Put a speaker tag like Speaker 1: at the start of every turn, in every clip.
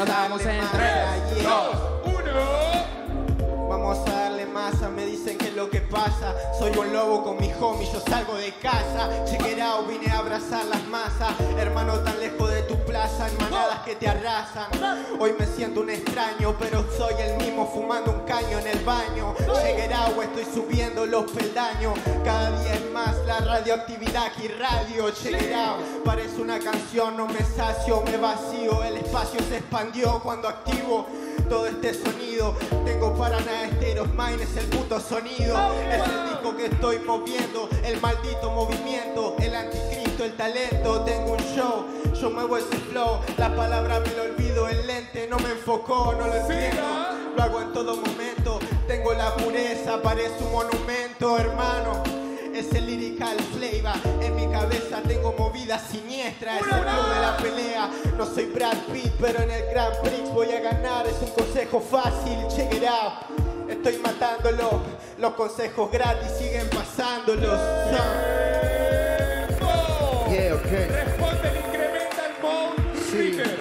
Speaker 1: damos en 3, 2, 1.
Speaker 2: Vamos a darle masa, me dicen que es lo que pasa. Soy un lobo con mis homies, yo salgo de casa. Check it out, vine a abrazar las masas. Hermano, tan lejos de tu plaza, en manadas que te arrasan. Hoy me siento un extraño, pero soy el mismo fumando un caño en el baño. Check it out, estoy subiendo los peldaños. Cada día es más la radioactividad aquí radio. Check it out, parece una canción, no me sacio, me vacío. El espacio se expandió cuando activo todo este sonido. Tengo Paraná Esteros, Mine es el puto sonido. Es el disco que estoy moviendo, el maldito movimiento, el anticristo, el talento. Tengo un show, yo muevo ese flow. La palabra me lo olvido, el lente no me enfocó, no lo entiendo. Lo hago en todo momento, tengo la pureza, parece un monumento, hermano. Es el lyrical flavor, en mi cabeza tengo movida siniestra. Es el club de la pelea, no soy Brad Pitt, pero en el Grand Prix voy a ganar. Es un consejo fácil, check it out. Estoy matándolo, los consejos gratis siguen pasándolos.
Speaker 3: Yeah, okay.
Speaker 1: Responde el incremental mode.
Speaker 3: Sí.
Speaker 1: Twitter.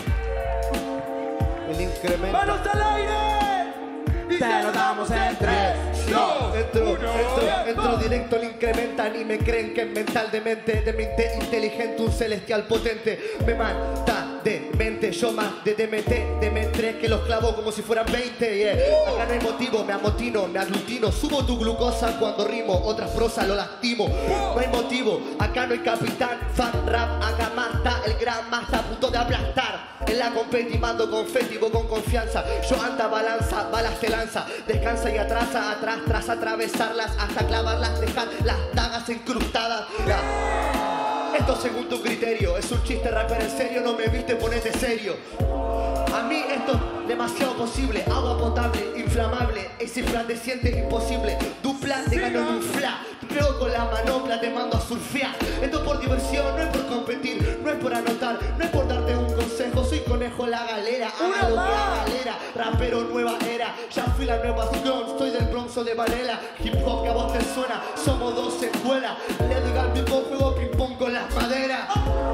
Speaker 3: El incremento.
Speaker 1: ¡Manos al aire! Y te lo damos en 3, 2,
Speaker 3: Entro directo al incrementan y me creen que es mental de mente, de mente inteligente, un celestial potente. Me mata de mente, yo más de DMT, de M3 que los clavo como si fueran 20. Yeah. Acá no hay motivo, me amotino, me aglutino, subo tu glucosa cuando rimo, otras prosas lo lastimo. No hay motivo, acá no hay capitán, fan rap, haga mata, el gran masta a punto de aplastar. En la competi mando confeti, vos con confianza. Yo anda balanza, balas te lanza. Descansa y atrasa, atrás, tras atravesarlas hasta clavarlas, dejar las dagas incrustadas. Ya. Esto según tu criterio, es un chiste rapper en serio, no me viste, ponete serio. A mí esto es demasiado posible, agua potable, inflamable, resplandeciente, imposible. Dupla, te gano en un fla, te pego con la manopla, te mando a surfear. Esto es por diversión, no es por competir, no es por anotar, no es por darte un consejo. Soy conejo la galera, hágalo que la galera, rapero nueva era. Ya fui la nueva Scrum, soy del Bronx o de Varela. Hip hop que a vos te suena, somos dos escuelas. Le doy al ping pong, juego ping pong con las maderas.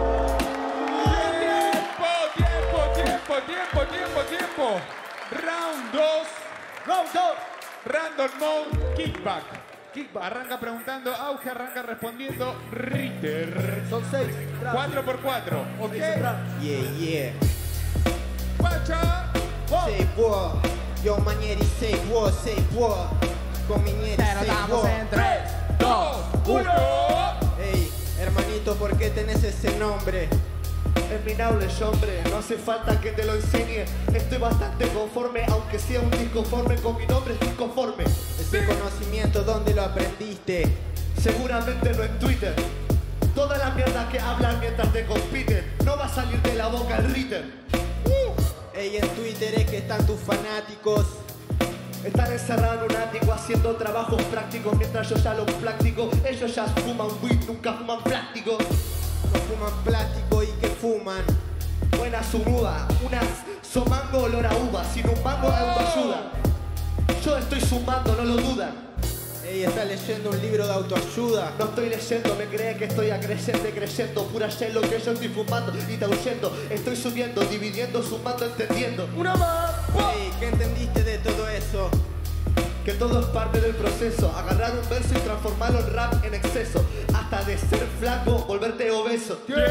Speaker 1: Tiempo. Round 2. Random mode. Kickback. Arranca preguntando, Auge arranca respondiendo, Ritter.
Speaker 3: Son 6.
Speaker 1: 4x4. ¿Ok?
Speaker 2: Yeah.
Speaker 1: Pacha.
Speaker 2: Say what, yo Manieri, say what, con Minieri, say what.
Speaker 1: en 3, 2, 1.
Speaker 2: Ey, hermanito, ¿por qué tenés ese nombre?
Speaker 3: Es mi knowledge, hombre, no hace falta que te lo enseñe. Estoy bastante conforme, aunque sea un disconforme. Con mi nombre estoy conforme.
Speaker 2: Ese conocimiento, ¿dónde lo aprendiste?
Speaker 3: Seguramente no en Twitter. Toda la mierda que hablan mientras te compiten no va a salir de la boca el Ritter.
Speaker 2: Ey, en Twitter es que están tus fanáticos.
Speaker 3: Están encerrados en un ático haciendo trabajos prácticos mientras yo ya los practico. Ellos ya fuman weed, nunca fuman plástico.
Speaker 2: No fuman plástico y que fuman.
Speaker 3: Buena su muda, unas somango olor a uva, sin un mango de autoayuda. Yo estoy sumando, no lo dudan.
Speaker 2: Ey, está leyendo un libro de autoayuda.
Speaker 3: No estoy leyendo, me cree que estoy creyendo. Pura hielo que yo estoy fumando y te huyendo. Estoy subiendo, dividiendo, sumando, entendiendo.
Speaker 1: Una más.
Speaker 2: Ey, ¿qué entendiste de todo eso?
Speaker 3: Que todo es parte del proceso. Agarrar un verso y transformarlo en rap en exceso. Hasta de ser flaco, volverte obeso.
Speaker 1: ¡Tiempo!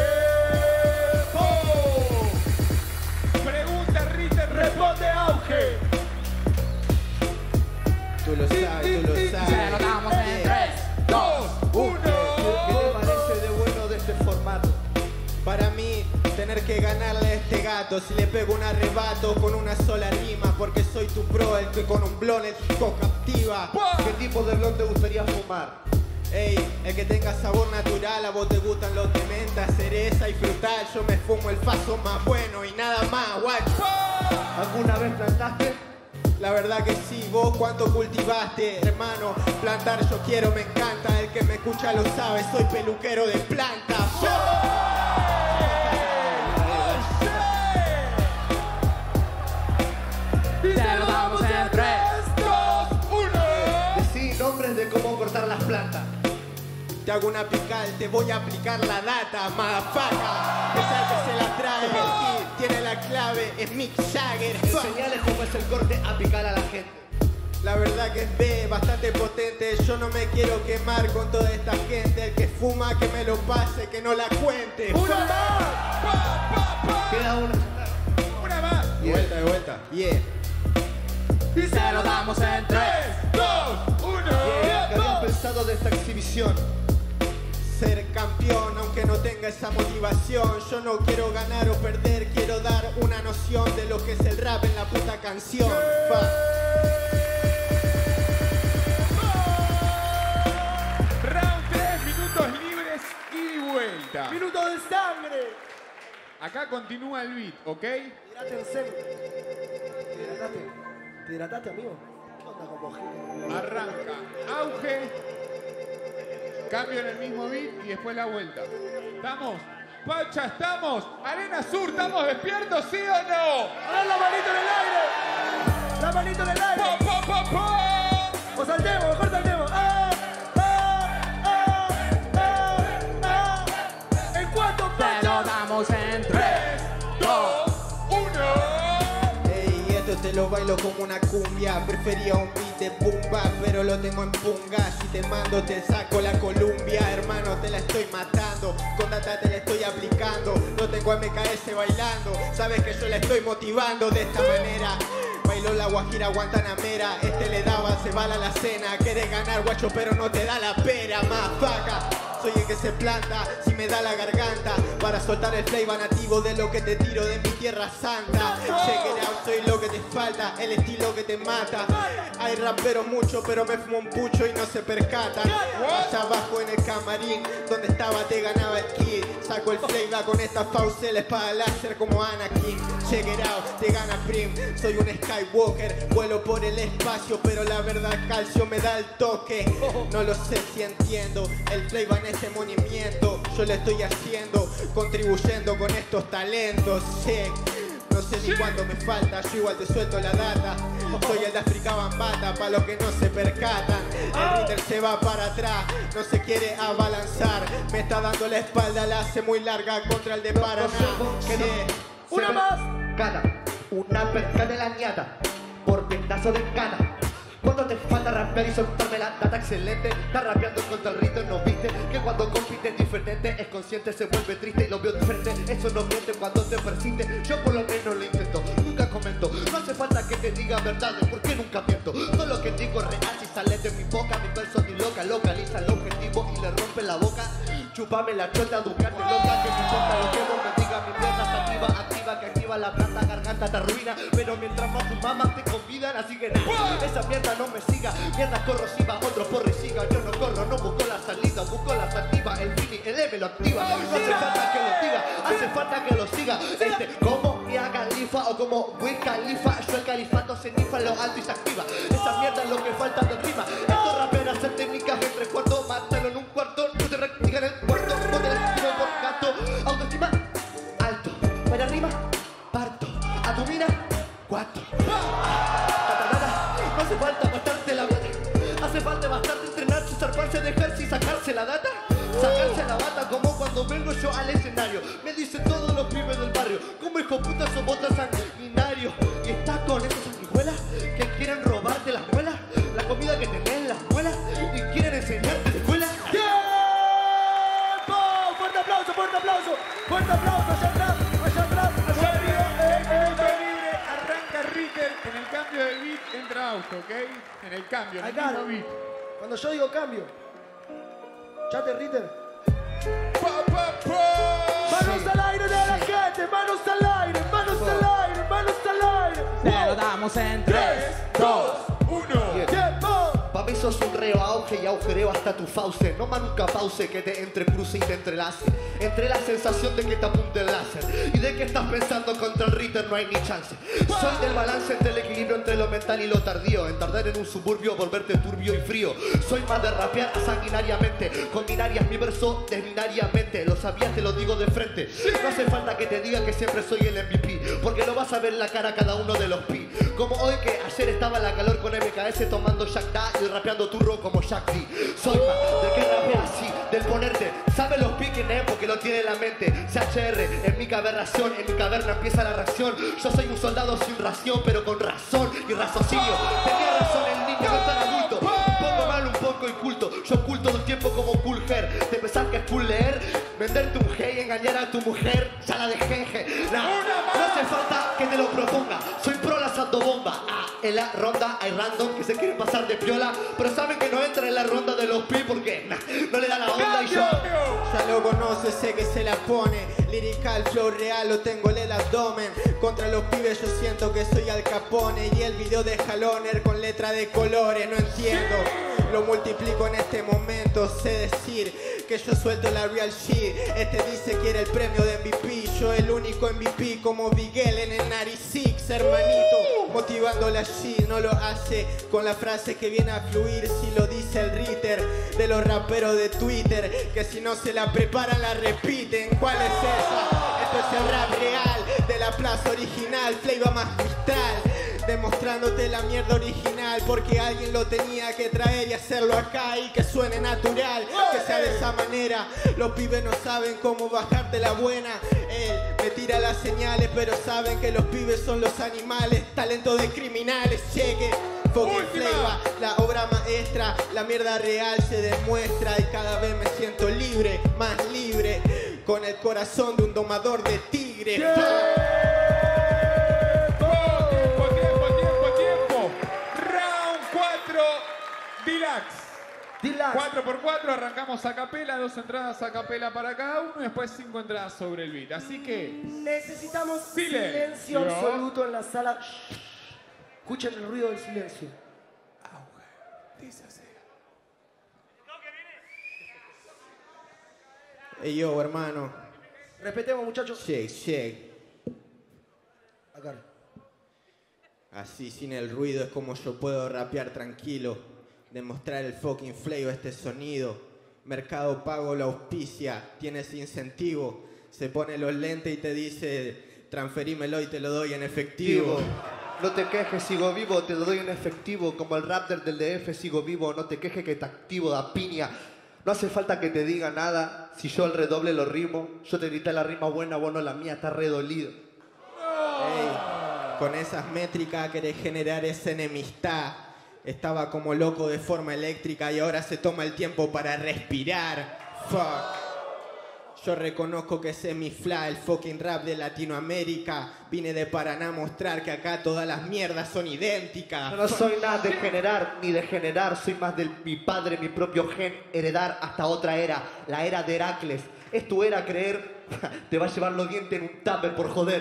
Speaker 1: Pregunta Ritter, responde Auge.
Speaker 2: Tú lo sabes.
Speaker 1: Se lo damos en 3, 2, 1.
Speaker 3: ¿Qué te parece de bueno de este formato?
Speaker 2: Para mí, tener que ganarle a este gato. Si le pego un arrebato con una sola rima, porque soy tu pro, el que con un blon el pico captiva.
Speaker 3: ¿Qué tipo de blon te gustaría fumar?
Speaker 2: Ey, el que tenga sabor natural. A vos te gustan los de menta, cereza y frutal. Yo me fumo el faso más bueno y nada más, guacho.
Speaker 3: ¿Alguna vez plantaste?
Speaker 2: La verdad que sí, vos cuánto cultivaste, hermano. Plantar yo quiero, me encanta. El que me escucha lo sabe, soy peluquero de planta.
Speaker 1: Y te lo damos en 3, 2, 1.
Speaker 3: Decí nombres de cómo cortar las plantas.
Speaker 2: Te hago una pical, te voy a aplicar la data, motherfucker. Esa que se la trae, el hit, tiene la clave es Mick Jagger.
Speaker 3: Señales como es el corte a picar a la gente.
Speaker 2: La verdad que es B, bastante potente. Yo no me quiero quemar con toda esta gente. El que fuma que me lo pase, que no la cuente.
Speaker 1: ¡Una más!
Speaker 3: Queda una.
Speaker 1: ¡Una más!
Speaker 2: De vuelta, de vuelta. Yeah.
Speaker 1: Y se lo damos en 3, 2, 1.
Speaker 3: ¿Qué habían pensado de esta exhibición?
Speaker 2: Ser campeón, aunque no tenga esa motivación. Yo no quiero ganar o perder, quiero dar una noción de lo que es el rap en la puta canción.
Speaker 1: Round 3, minutos libres y vuelta.
Speaker 3: ¡Minuto de sangre!
Speaker 1: Acá continúa el beat, ¿ok?
Speaker 3: Tírate en serio. Te hidrataste, amigo. ¿Qué onda con vos?
Speaker 1: Arranca, auge, cambio en el mismo beat y después la vuelta. ¿Estamos? Pacha, ¿estamos? Arena Sur, ¿estamos despiertos, sí o no?
Speaker 3: ¡Ah, la manito en el aire! ¡La manito en el aire!
Speaker 1: ¡Po, po, po, po!
Speaker 3: ¡O saltemos, mejor saltemos! ¡Ah! ¡Ah! ¡Ah! ¡Ah! ¡Ah! ¿En cuánto, Pacha?
Speaker 1: Te lo damos en 3, 2, 1.
Speaker 2: Ey, esto te lo bailo como una cumbia. Prefería un beat de bumba, pero lo tengo en punga. Si te mando te saco la Columbia. Hermano, te la estoy matando. Con data te la estoy aplicando. No tengo MKS bailando. Sabes que yo la estoy motivando de esta manera. Bailó la guajira guantanamera. Este le daba, se va a la cena. Quieres ganar, guacho, pero no te da la pera. Más vaca. Soy el que se planta, si me da la garganta, para soltar el flavor nativo de lo que te tiro de mi tierra santa. Check it out, soy lo que te falta, el estilo que te mata. Hay raperos mucho, pero me fumo un pucho y no se percatan. Allá abajo en el camarín, donde estaba te ganaba el kid. Saco el flavor con esta fauce, la espada láser como Anakin. Check it out, te gana Prim, soy un Skywalker. Vuelo por el espacio, pero la verdad calcio me da el toque. No lo sé si entiendo, el flavor en este movimiento yo le estoy haciendo, contribuyendo con estos talentos. Sí. No sé ni cuánto me falta, yo igual te suelto la data. Soy el de África Bambata, pa' los que no se percatan. El Ritter se va para atrás, no se quiere abalanzar. Me está dando la espalda, la hace muy larga contra el de Paraná. Sí.
Speaker 3: Una más. Gana. Una perca de la ñata. Por pedazo de cana. Cuando te falta rapear y soltarme la data excelente. Estás rapeando contra el ritmo, no viste que cuando compite es diferente. Es consciente, se vuelve triste y lo veo diferente. Eso no miente cuando te persiste. Yo por lo menos lo intento, nunca comento. No hace falta que te diga verdades, porque nunca miento. Todo lo que digo es real, si sale de mi boca. Mi verso ni loca, localiza el objetivo y le rompe la boca. Chupame la chota, educarte loca. Que me importa lo que vos me digas. Mi mierda está activa, activa, que activa la planta, garganta te arruina. Pero mientras más fumas más te convidan, así que nada, esa mierda no me siga, mierda corrosiva, otro porro y siga. Yo no corro, no busco la salida, busco la sativa. El Fini, el M lo activa. No hace falta que lo diga, hace falta que lo siga. Como Mia Khalifa o como Wiz Khalifa. Yo el califato se nifa en lo alto y se activa. Esa mierda es lo que falta de rima. Estos raperos hacen técnicas en 3 cuartos. Mátalo en un cuarto, no te rectifican en el cuarto. No te tiro por gato. Autoestima alto, para arriba, parto. A tu mina, 4. No hace falta bastante la plata, hace falta bastante entrenarse, zarparse, dejarse y sacarse la data. Sacarse la bata como cuando vengo yo al escenario. Me dicen todos los pibes del barrio, como hijo puta sos botas sanguinario. Y estás con esas sanguijuelas que quieren robarte las muelas, la comida que tenés en las muelas y quieren enseñarte de escuela. ¡Tiempo! ¡Fuerte aplauso, fuerte aplauso! ¡Fuerte aplauso! ¡Allá atrás, allá atrás, allá arriba!
Speaker 1: Arranca Ritter, en el cambio de beat entra auto, ¿ok? En el cambio, en el
Speaker 3: Acá,
Speaker 1: mismo beat.
Speaker 3: cuando yo digo cambio, chate Ritter.
Speaker 1: Pa, pa, pa.
Speaker 3: Manos al aire de la gente, manos al aire, manos al aire, manos al aire.
Speaker 4: Te lo damos en 3, 2,
Speaker 1: 1.
Speaker 3: ¡Tiempo! Pa' mí sos un reo auge y agujereo hasta tu fauce. No más nunca pause que te entrecruce y te entrelace. Entre la sensación de que te apunte el láser y de que estás pensando contra el Ritter no hay ni chance. Soy del balance entre el equilibrio entre lo mental y lo tardío. En tardar en un suburbio, volverte turbio y frío. Soy más de rapear sanguinariamente, con binarias mi verso desbinariamente. Lo sabías, te lo digo de frente. No hace falta que te diga que siempre soy el MVP, porque lo vas a ver en la cara a cada uno de los pi. como hoy que ayer estaba en la calor con MKS tomando Jack Da y rapeando turro como Jack D. Soy más del que rapea así, del ponerte. Sabe los piques, porque lo tiene en la mente. CHR, en mi aberración, en mi caverna empieza la reacción. Yo soy un soldado sin ración, pero con razón y raciocinio. Tenía razón el niño, no tan adulto. Un poco malo, un poco inculto. Yo oculto todo el tiempo como cool hair. ¿Te pensás que es cool leer? Venderte un G y engañar a tu mujer, ya la dejé. No hace falta que te lo proponga. Soy pro lanzando bomba. En la ronda hay random que se quieren pasar de piola, pero saben que no entra en la ronda de los pi porque no le da la onda y yo.
Speaker 2: Ya lo conoce, sé que se la pone. Lyrical, flow real, lo tengo en el abdomen. Contra los pibes yo siento que soy Al Capone. Y el video de Haloner con letra de colores, no entiendo. Lo multiplico en este momento, sé decir que yo suelto la real shit. Este dice que era el premio de MVP, yo el único MVP como Miguel en el 96, hermanito. Motivando la shit, no lo hace con la frase que viene a fluir. Si lo dice el Ritter de los raperos de Twitter, que si no se la preparan la repiten. ¿Cuál es esa? Esto es el rap real de la plaza original, flavor magistral, demostrándote la mierda original, porque alguien lo tenía que traer y hacerlo acá y que suene natural, que sea de esa manera. Los pibes no saben cómo bajarte la buena. Él me tira las señales, pero saben que los pibes son los animales, talento de criminales. Cheque, fucking flavor, la obra maestra, la mierda real se demuestra y cada vez me siento libre, más libre, con el corazón de un domador de tigre.
Speaker 1: Deluxe. 4x4, arrancamos a capela, 2 entradas a capela para cada uno y después 5 entradas sobre el beat. Así que
Speaker 5: necesitamos silencio absoluto en la sala. Escuchen el ruido del silencio.
Speaker 1: Dice así.
Speaker 2: Ey yo, hermano.
Speaker 5: Respetemos, muchachos.
Speaker 2: Shake.
Speaker 5: Acá.
Speaker 2: Así sin el ruido es como yo puedo rapear tranquilo. Demostrar el fucking flavor, este sonido. Mercado Pago lo auspicia, tienes incentivo. Se pone los lentes y te dice, transferímelo y te lo doy en efectivo.
Speaker 3: No te quejes, sigo vivo, te lo doy en efectivo. Como el raptor del DF, sigo vivo. No te quejes que te activo, da piña. No hace falta que te diga nada. Si yo el redoble lo rimo, yo te grité la rima buena, bueno la mía está redolido.
Speaker 2: Ey, con esas métricas querés generar esa enemistad. Estaba como loco de forma eléctrica y ahora se toma el tiempo para respirar. Fuck. Yo reconozco que ese es mi fly, el fucking rap de Latinoamérica. Vine de Paraná a mostrar que acá todas las mierdas son idénticas.
Speaker 3: Yo no soy nada de generar ni de generar. Soy más de mi padre, mi propio gen. Heredar hasta otra era, la era de Heracles. Es tu era creer. Te va a llevar los dientes en un tupper por joder.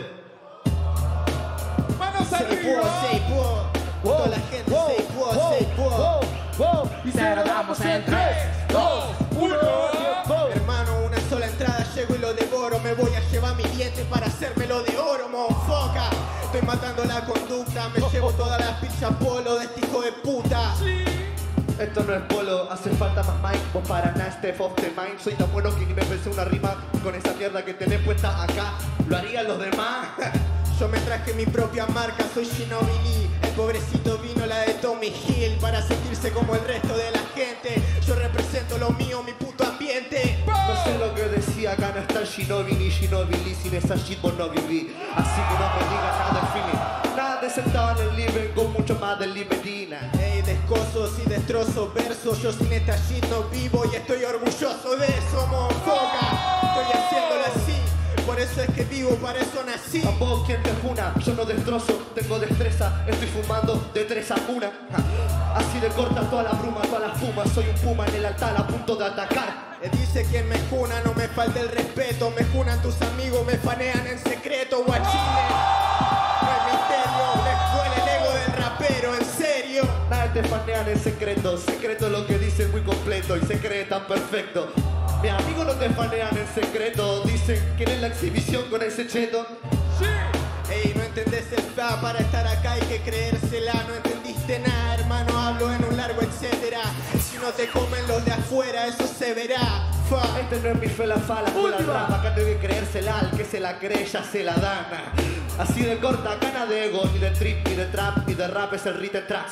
Speaker 1: ¡Manos arriba!
Speaker 2: Toda la gente say puedo.
Speaker 4: Y cerramos en 3, 2, 1.
Speaker 2: Hermano, una sola entrada llego y lo devoro. Me voy a llevar mi diente para hacérmelo de oro, monfoca. Estoy matando la conducta, me llevo todas las pizzas polo de este hijo de puta.
Speaker 3: Esto no es polo, hace falta más mic. Vos para nada, step of the mind. Soy tan bueno que ni me pensé una rima con esa mierda que tenés puesta acá. Lo harían los demás.
Speaker 2: Yo me traje mi propia marca, soy Shinobi. El pobrecito vino la de Tommy Hill para sentirse como el resto de la gente. Yo represento lo mío, mi puto ambiente.
Speaker 3: No sé lo que decía, acá no está el Shinobi ni Shinobi Lee. Sin esa shit vos no viví, así que no me digas nada del feeling. Nada de sentado en el living con mucho más del libertina.
Speaker 2: Ey, descosos y destrozo versos. Yo sin esta shit no vivo y estoy orgulloso de eso, monfoca. Estoy haciéndolo así. Por eso es que vivo, para eso nací.
Speaker 3: A vos quien te juna, yo no destrozo, tengo destreza, estoy fumando de 3 a 1. Así de corta toda la bruma, toda la fuma, soy un puma en el altar a punto de atacar.
Speaker 2: Dice quien me juna, no me falta el respeto. Me junan tus amigos, me fanean en secreto, guachines. No hay misterio, les duele el ego del rapero, en serio.
Speaker 3: Nada te fanean en secreto, secreto es lo que dicen muy completo y se cree tan perfecto. Mis amigos no te fanean en secreto, dicen que eres la exhibición con ese cheto.
Speaker 2: Sí. Ey, no entendés el fa, para estar acá hay que creérsela. No entendiste nada, hermano, hablo en un largo etcétera. Si no te comen los de afuera, eso se verá. fa.
Speaker 3: Este no es mi fe la fala, fue la
Speaker 5: Última.
Speaker 3: rama. Acá tengo que creérsela, al que se la cree ya se la dana. Así de corta, cana de ego, ni de trip, ni de trap, ni de rap, es el written tracks.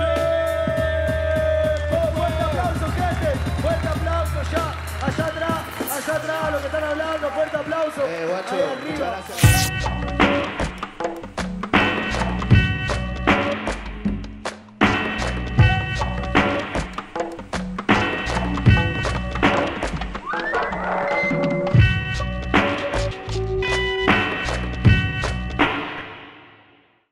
Speaker 5: Fuerte aplauso, gente. Fuerte aplauso ya. Allá atrás, lo que están hablando. Fuerte aplauso.
Speaker 3: Guacho,
Speaker 5: ahí
Speaker 3: muchas
Speaker 5: arriba.
Speaker 3: gracias.